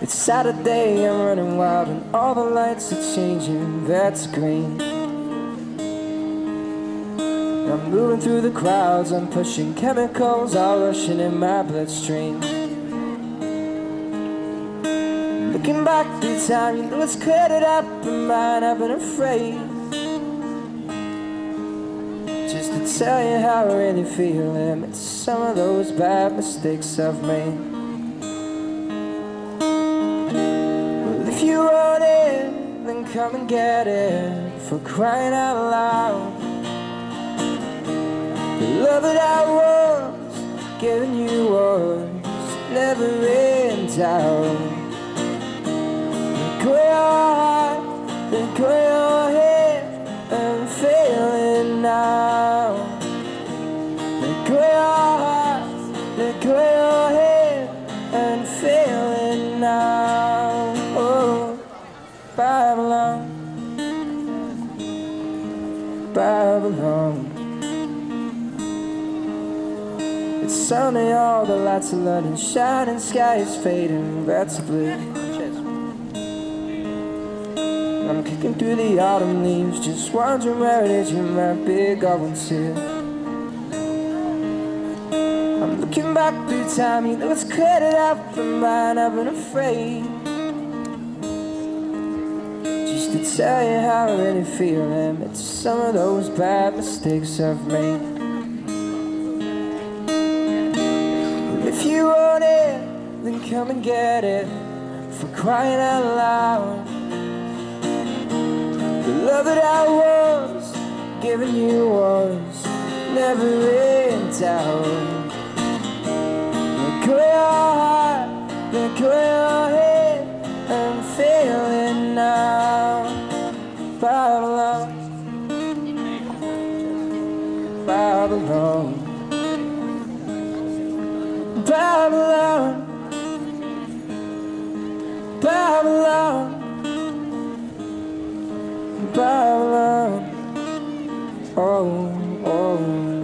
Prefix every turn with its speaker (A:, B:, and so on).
A: It's Saturday, I'm running wild and all the lights are changing, that's green. I'm moving through the crowds, I'm pushing chemicals, all rushing in my bloodstream. Looking back through time, you know it's cleared up in mine, I've been afraid just to tell you how I really feel, and it's some of those bad mistakes I've made. If you want it, then come and get it, for crying out loud. The love that I was giving you was never in doubt. Let go your heart, let go your head, I'm failing now. Let go your heart, let go your head, I'm failing now. Babylon, Babylon. It's Sunday, all the lights are London, shining sky is fading, that's blue. I'm kicking through the autumn leaves, just wondering where it is you might be going to. I'm looking back through time, you know it's cleared it up in mine, I've been afraid to tell you how I really feel, and it's some of those bad mistakes I've made. If you want it, then come and get it, for crying out loud. The love that I was giving you was never in doubt. Let go your heart, let go your head, I'm failing now. Babylon, Babylon, Babylon, Babylon, Babylon, oh, oh.